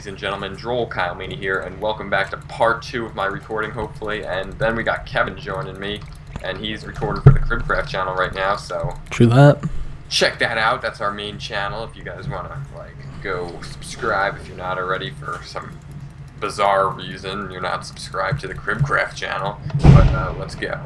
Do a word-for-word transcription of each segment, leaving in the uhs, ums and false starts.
ladies and gentlemen, Droll Kyle Meany here, and welcome back to part two of my recording, hopefully. And then we got Kevin joining me, and he's recording for the Cribcraft channel right now, so True that. check that out. That's our main channel if you guys want to, like, go subscribe if you're not already for some bizarre reason. You're not subscribed to the Cribcraft channel, but uh, let's go.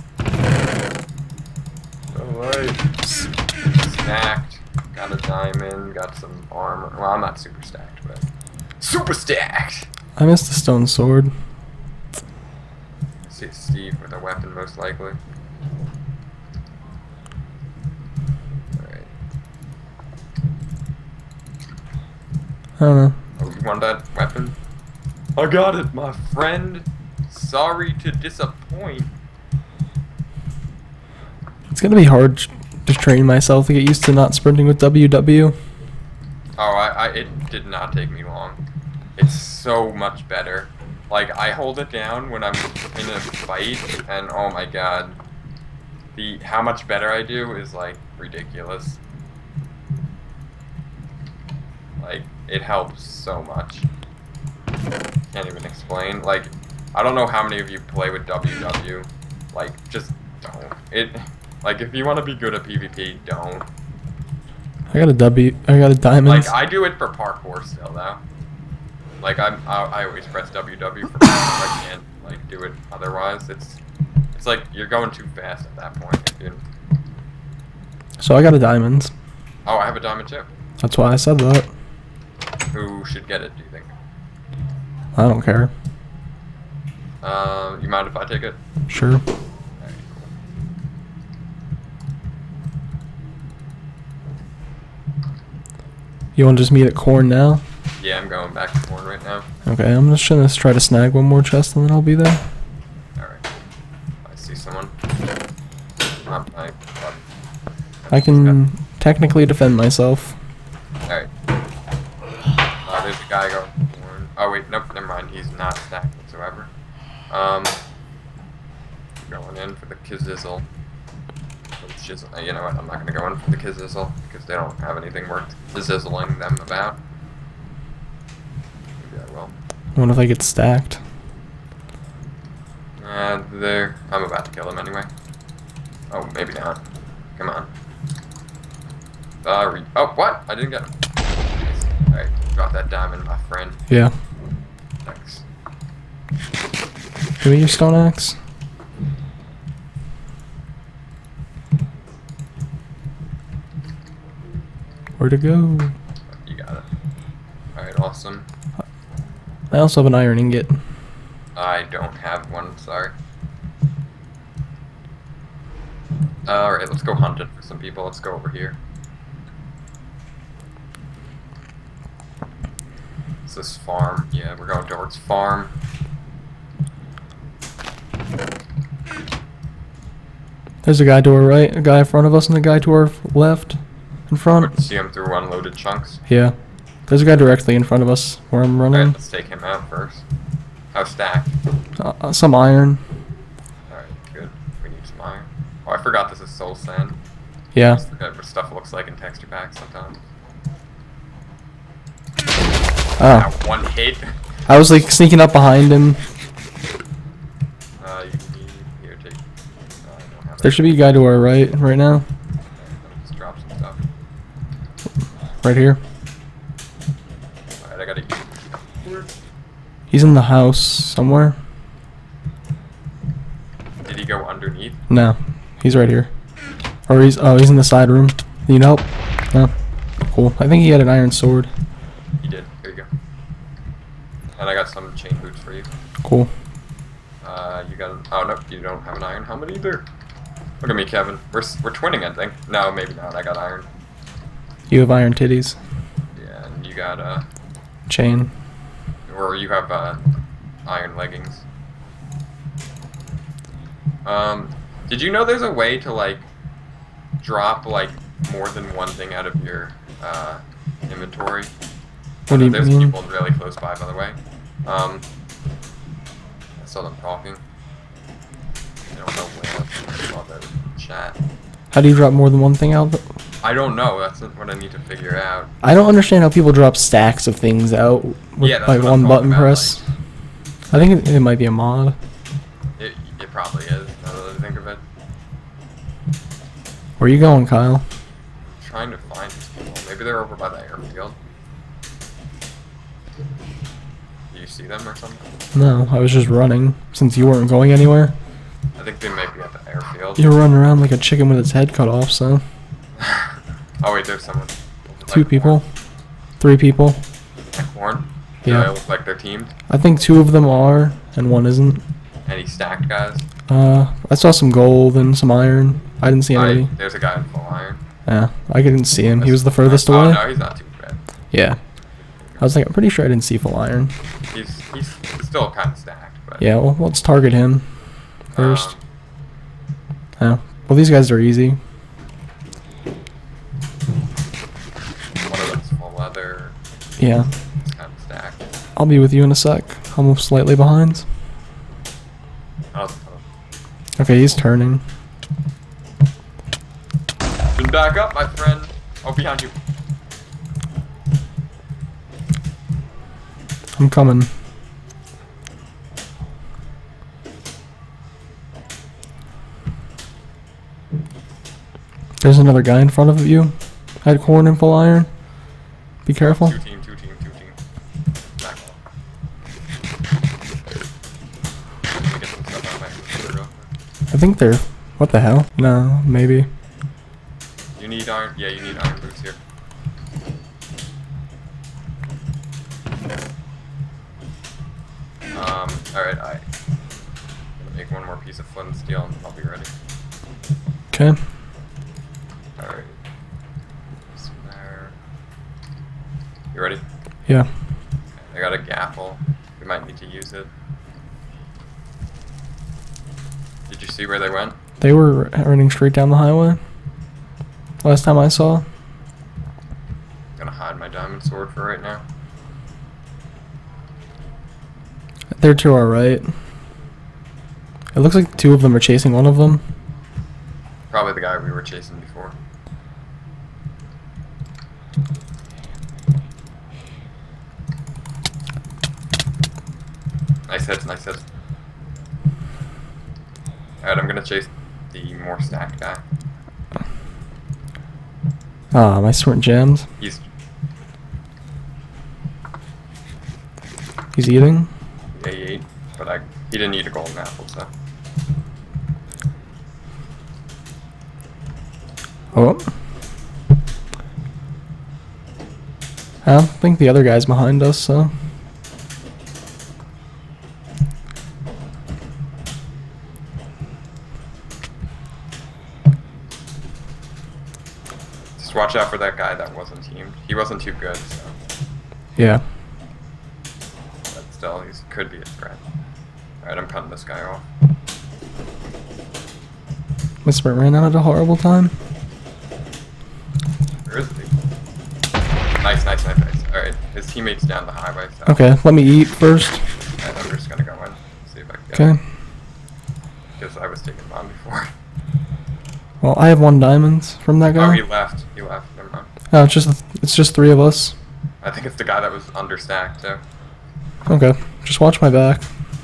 Alright. Stacked. Got a diamond, got some armor. Well, I'm not super stacked, but super stacked! I missed the stone sword. I see Steve with a weapon, most likely. Alright. I don't know. Oh, you want that weapon? I got it, my friend! Sorry to disappoint. It's gonna be hard to train myself to get used to not sprinting with W W. Oh, I, I, it did not take me long. It's so much better. Like, I hold it down when I'm in a fight, and oh my god. The, how much better I do is, like, ridiculous. Like, it helps so much. Can't even explain. Like, I don't know how many of you play with W W. Like, just don't. It... Like, if you want to be good at PvP, don't. I got a W. I got a diamond. Like, I do it for parkour still, though. Like, I'm, I, I always press W W for parkour. I can't, like, do it otherwise. It's, it's like you're going too fast at that point. Dude. So I got a diamond. Oh, I have a diamond too. That's why I said that. Who should get it, do you think? I don't care. Uh, you mind if I take it? Sure. You want to just meet at corn now? Yeah, I'm going back to corn right now. Okay, I'm just gonna try to snag one more chest and then I'll be there. Alright. I see someone. Um, I, um, I can technically defend myself. Alright. Uh, there's a guy going for corn. Oh wait, nope, never mind. He's not stacked whatsoever. Um, going in for the Kizizzle. Just, you know what, I'm not going to go in for the Kizizzle because they don't have anything worth zizzling them about. Maybe I will. I wonder if I get stacked. Uh, there. I'm about to kill him anyway. Oh, maybe not. Come on. Uh, re oh, what? I didn't get him. Alright, got that diamond, my friend. Yeah. Thanks. Give me your stone axe. Where to go? You got it. Alright, awesome. I also have an iron ingot. I don't have one, sorry. Alright, let's go hunting for some people. Let's go over here. Is this farm? Yeah, we're going towards farm. There's a guy to our right, a guy in front of us, and a guy to our left. In front. See him through unloaded chunks. Yeah. There's a guy directly in front of us where I'm running. Alright, let's take him out first. How stacked? Uh, some iron. Alright, good. We need some iron. Oh, I forgot this is soul sand. Yeah. I forgot what stuff looks like in texture packs sometimes. Oh. That one hit. I was like sneaking up behind him. Uh, you can need here, take. Uh, I don't have There it. should be a guy to our right right now. Just drop some stuff. Right here. Alright, I gotta eat. He's in the house somewhere. Did he go underneath? No. He's right here. Or he's oh he's in the side room. Need help? No. Cool. I think he had an iron sword. He did. Here you go. And I got some chain boots for you. Cool. Uh, you got an, oh no, you don't have an iron helmet either. Look at me, Kevin. We're, we're twinning, I think. No, maybe not. I got iron. You have iron titties. Yeah, and you got, uh, Chain. or you have, uh, iron leggings. Um, did you know there's a way to, like, drop, like, more than one thing out of your, uh, inventory? What do you There's mean? people really close by, by the way. Um, I saw them talking. I don't know where. I saw their chat. How do you drop more than one thing out? I don't know. That's what I need to figure out. I don't understand how people drop stacks of things out with Yeah, that's like what I'm one talking button about, press. I think it, it might be a mod. It, it probably is, now that I think of it. Where you going, Kyle? I'm trying to find these people. Maybe they're over by the airfield. Do you see them or something? No, I was just running since you weren't going anywhere. I think they might be at the airfield. You're running around like a chicken with its head cut off, so. Oh wait, there's someone. Two Like people. Corn. Three people. Like Corn? Do Yeah. they look like they're teamed? I think two of them are, and one isn't. Any stacked guys? Uh, I saw some gold and some iron. I didn't see anybody. Alright, there's a guy in full iron. Yeah, I couldn't see him. He was the furthest oh, away. no, he's not too bad. Yeah. I was like, I'm pretty sure I didn't see full iron. He's he's still kind of stacked, but Yeah, well, let's target him first. Um, Yeah. Well, these guys are easy. one of them's full leather. Yeah. It's kind of stacked. I'll be with you in a sec. I'm slightly behind. Oh, Okay, he's turning. oh. Been back up, my friend. Oh, behind you. I'm coming. There's another guy in front of you. Had corn and full iron. Be careful. Two team, two team, two team. Back up. Let me get some stuff out of my computer real quick. I think they're... What the hell? No, maybe. You need iron? Yeah, you need iron boots here. Um, alright, I... I'm gonna make one more piece of flint and steel and I'll be ready. Okay. Alright. This there. You ready? Yeah. I got a gaffle. We might need to use it. Did you see where they went? They were running straight down the highway. Last time I saw. I'm gonna hide my diamond sword for right now. They're to our right. It looks like two of them are chasing one of them. Probably the guy we were chasing before. Nice hits, nice hits. Alright, I'm gonna chase the more stacked guy. Ah, my sword jammed. He's He's eating. yeah, he ate, but I he didn't eat a golden apple, so. Oh. I don't think the other guy's behind us, so. Just watch out for that guy that wasn't teamed. He wasn't too good, so. Yeah. But still, he could be a threat. Alright, I'm cutting this guy off. Mister ran out at a horrible time. Where is he? Nice, nice, nice, nice. Alright, his teammate's down the highway, so. Okay, let me eat first. And I'm just gonna go in, see if I can get Okay. him. Because I was taking mine before. Well, I have one diamond from that Oh, guy. he left. He left. Never mind. Oh, it's just it's just three of us. I think it's the guy that was understacked, too. Okay, just watch my back.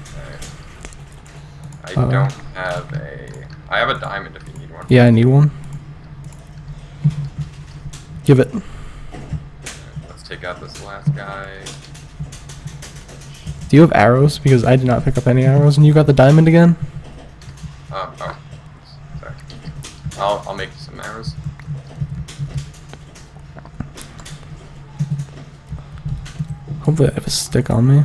I Uh, don't have a... I have a diamond if you need one. Yeah, I need one. Give it. Let's take out this last guy. Do you have arrows? Because I did not pick up any arrows, and you got the diamond again. Um, oh. Sorry. I'll, I'll make some arrows. Hopefully I have a stick on me.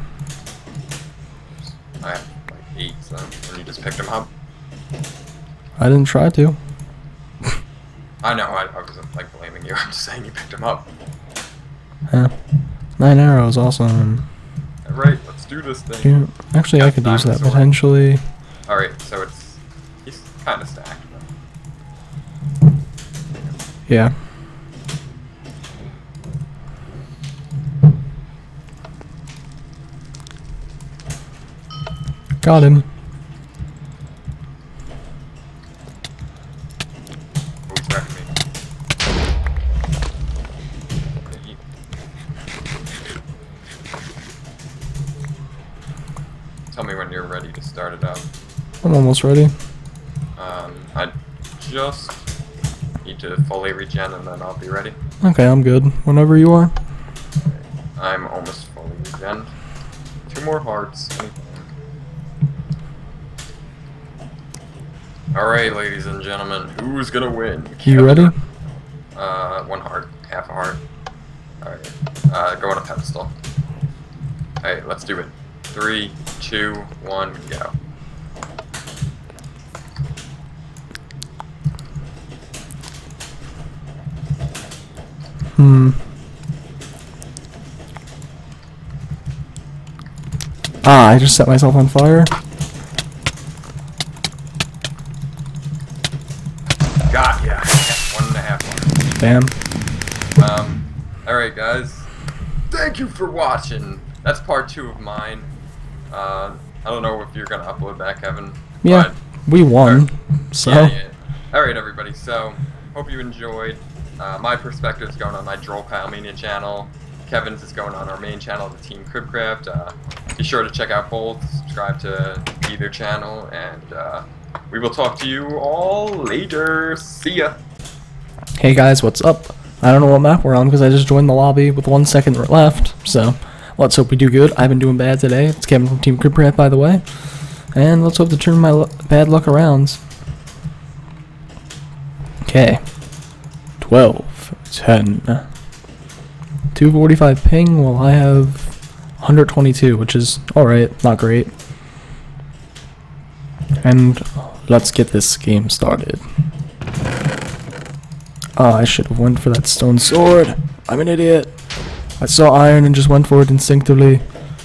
I have like eight, so... And you just picked them up. I didn't try to. I know, I, I wasn't like blaming you. I'm just saying you picked them up. Yeah. Nine arrows, awesome. Alright, let's do this thing. You, actually, I Got could use that diamond sword. potentially. Alright, so it's... He's kind of stacked, but... Yeah. Got him. Oh, he's wrecking me. tell me when you're ready to start it up. I'm almost ready. Um, I just need to fully regen and then I'll be ready. Okay, I'm good. Whenever you are. I'm almost fully regen. Two more hearts. Anything. Alright, ladies and gentlemen, who's gonna win? You ready? Uh, one heart, half a heart. Alright, uh, go on a pedestal. Alright, let's do it. Three, two, one, go. Hmm. Ah, I just set myself on fire. Got ya. One and a half hearts. Damn. Um, alright guys, thank you for watching. That's part two of mine. Uh, I don't know if you're gonna upload that, Kevin. Yeah, we won, so. Yeah, yeah. Alright everybody, so, hope you enjoyed. Uh, my perspective is going on my Droll Pile Mania channel. Kevin's is going on our main channel, the Team Cribcraft. Uh, be sure to check out both, subscribe to either channel, and uh, we will talk to you all later. See ya! Hey guys, what's up? I don't know what map we're on because I just joined the lobby with one second left, so let's hope we do good. I've been doing bad today. It's Kevin from Team Cribcraft, by the way. And let's hope to turn my l bad luck around. Okay. twelve, ten. two forty-five ping, while I have one hundred twenty-two, which is alright, not great. And let's get this game started. Oh, I should have went for that stone sword. I'm an idiot. I saw iron and just went for it instinctively.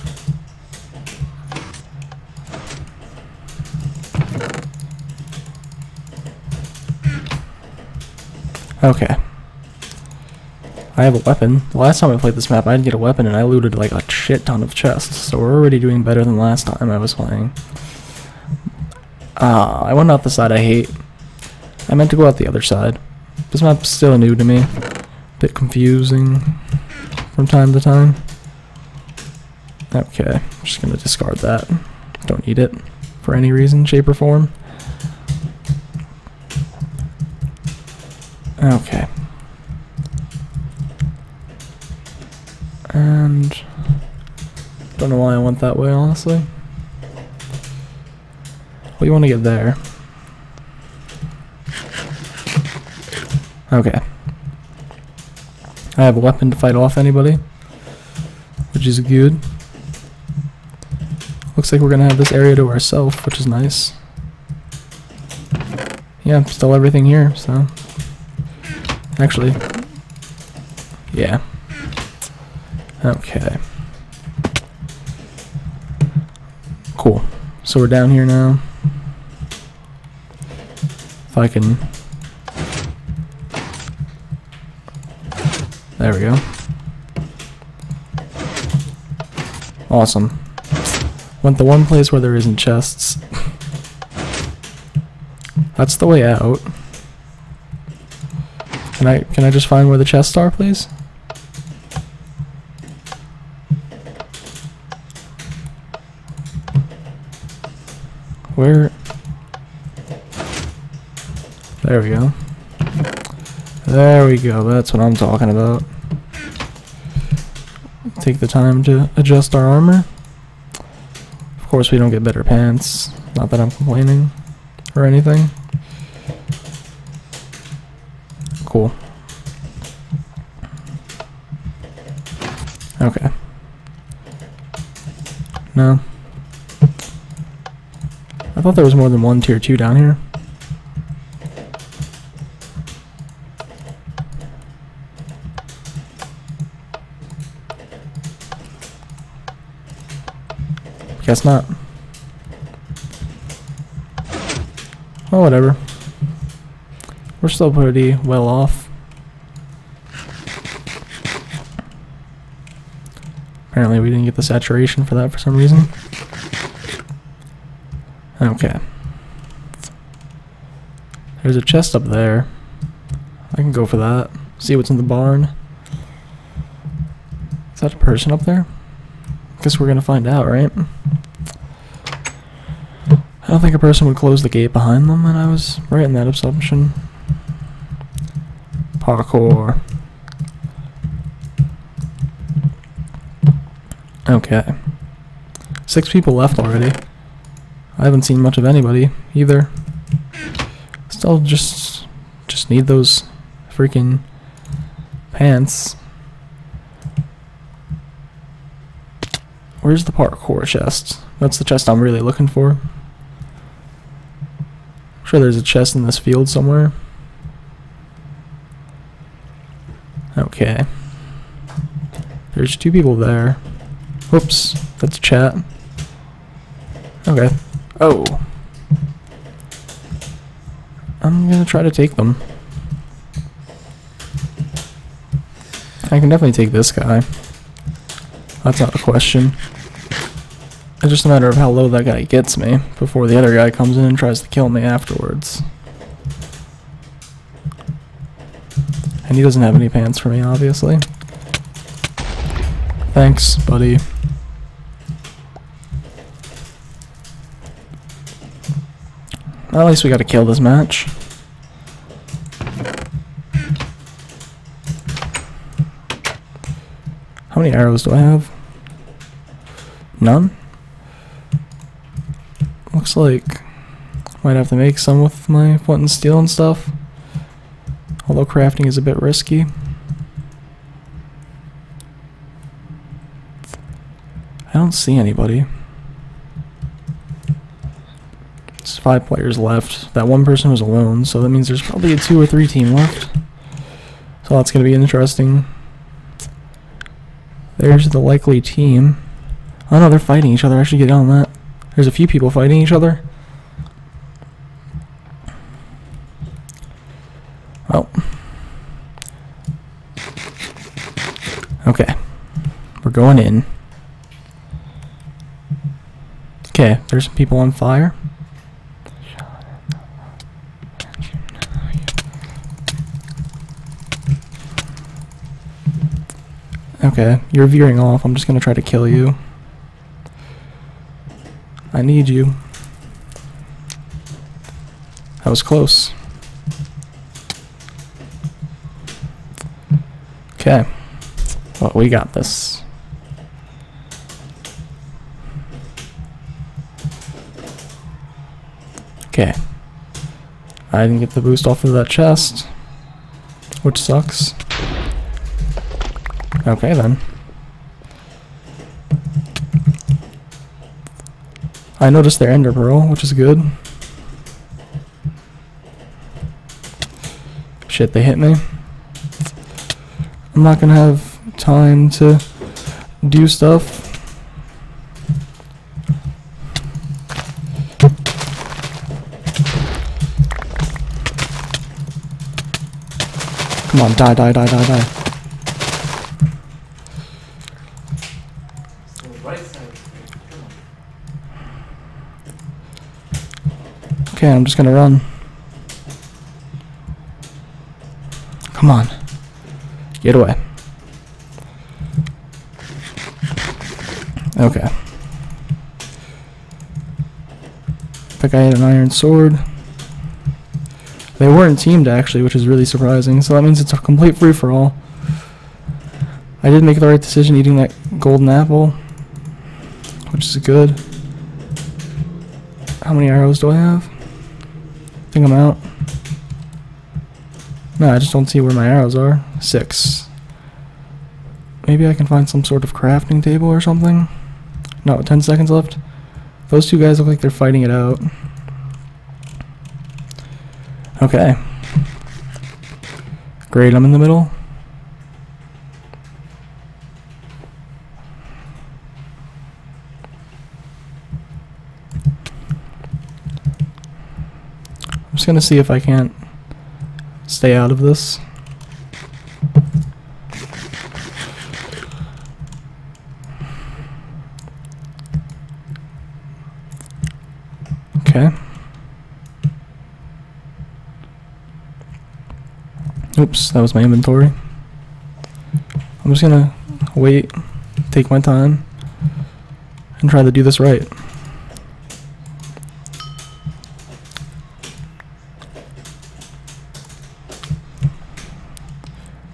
Okay. I have a weapon. The last time I played this map, I didn't get a weapon and I looted like a shit ton of chests. So we're already doing better than last time I was playing. Ah, I went out the side I hate. I meant to go out the other side. This map's still new to me. Bit confusing from time to time. Okay, I'm just gonna discard that. Don't need it for any reason, shape, or form. Okay. And don't know why I went that way, honestly. Well, you want to get there. Okay. I have a weapon to fight off anybody, which is good. Looks like we're gonna have this area to ourselves, which is nice. Yeah, still everything here, so. Actually, yeah. Okay. Cool. So we're down here now. If I can. There we go. Awesome. Went the one place where there isn't chests. That's the way out. Can I can I just find where the chests are, please? Where? There we go. There we go. That's what I'm talking about. Take the time to adjust our armor. Of course, we don't get better pants. Not that I'm complaining or anything. Cool. Okay. No. I thought there was more than one tier two down here. Guess not. Oh, whatever. We're still pretty well off. Apparently we didn't get the saturation for that for some reason. Okay. There's a chest up there. I can go for that. See what's in the barn. Is that a person up there? Guess we're gonna find out, right? I don't think a person would close the gate behind them, and I was right in that assumption. Parkour. Okay. Six people left already. I haven't seen much of anybody either. Still just just need those freaking pants. Where's the parkour chest? That's the chest I'm really looking for. I'm sure there's a chest in this field somewhere. Okay. There's two people there. Whoops, that's chat. Okay. Oh. I'm gonna try to take them. I can definitely take this guy. That's not a question. It's just a matter of how low that guy gets me before the other guy comes in and tries to kill me afterwards. And he doesn't have any pants for me, obviously. Thanks, buddy. At least we gotta kill this match. How many arrows do I have? None? Looks like might have to make some with my flint and steel and stuff. Although crafting is a bit risky. I don't see anybody. There's five players left. That one person was alone, so that means there's probably a two or three team left. So that's going to be interesting. There's the likely team. Oh no, they're fighting each other. I should get on that. There's a few people fighting each other. Oh. Okay. We're going in. Okay, there's some people on fire. Okay, you're veering off. I'm just gonna try to kill you. I need you. That was close. Okay. Well, we got this. Okay. I didn't get the boost off of that chest, which sucks. Okay then. I noticed their ender pearl, which is good. Shit, they hit me. I'm not gonna have time to do stuff. Come on, die, die, die, die, die. Okay, I'm just gonna run. Come on. Get away. Okay. That guy had an iron sword. They weren't teamed actually, which is really surprising, so that means it's a complete free-for-all. I did make the right decision eating that golden apple, which is good. How many arrows do I have? I think I'm out. No, I just don't see where my arrows are. Six. Maybe I can find some sort of crafting table or something. No, ten seconds left. Those two guys look like they're fighting it out. Okay. Great, I'm in the middle. I'm just gonna see if I can't stay out of this. Okay. Oops, that was my inventory. I'm just gonna wait, take my time, and try to do this right.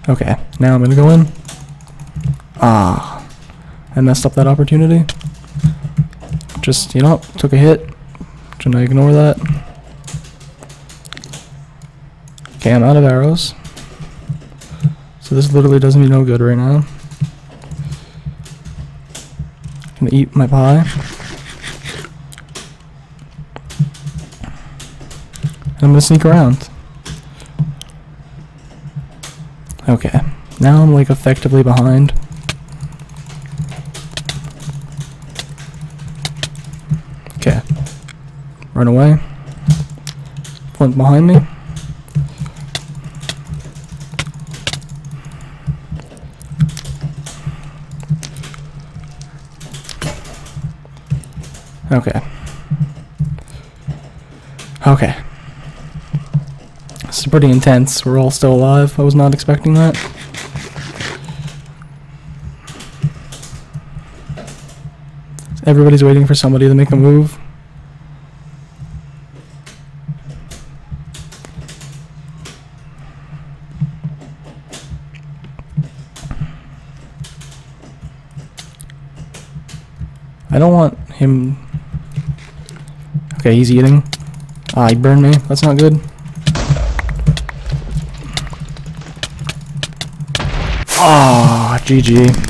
Okay, now I'm gonna go in. Ah, I messed up that opportunity. Just, you know, took a hit. Should I ignore that? Okay, I'm out of arrows. So this literally does me no good right now. I'm gonna eat my pie. And I'm gonna sneak around. Okay, now I'm like effectively behind. Okay, run away. One behind me. Okay. Okay. This is pretty intense. We're all still alive. I was not expecting that. Everybody's waiting for somebody to make a move. I don't want him... Okay, he's eating. Ah, he burned me. That's not good. Ah, G G.